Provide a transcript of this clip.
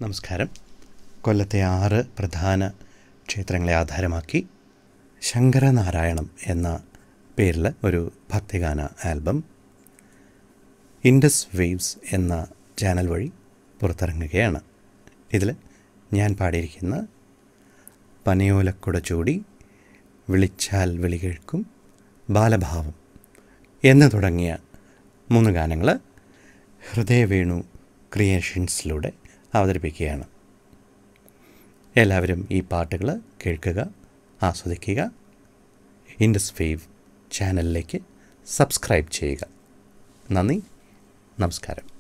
നമസ്കാരം. കൊല്ലത്തെ 6 പ്രധാന ക്ഷേത്രങ്ങളെ ആധാരമാക്കി ശങ്കരനാരായണം എന്ന പേരിൽ ഒരു ഭക്തിഗാന ആൽബം ഇൻഡസ് വേവ്സ് എന്ന ചാനൽ വഴി പുറത്തിറങ്ങുകയാണ്. ഇതിൽ ഞാൻ പാടിയിരിക്കുന്ന പനയോലക്കുട ചൂടി, വിളിച്ചാൽ വിളി കേൾക്കും, ബാലഭാവം എന്ന് തുടങ്ങിയ 3 ഗാനങ്ങൾ ഹൃദയവേണു ക്രിയേഷൻസിലൂടെ അവതരിപ്പിക്കുകയാണ്. എല്ലാവരും ഈ പാട്ടുകൾ കേൾക്കുക, ആസ്വദിക്കുക. ഇൻഡസ് വേവ് ചാനലിലേക്ക് സബ്സ്ക്രൈബ് ചെയ്യുക. നന്ദി, നമസ്കാരം.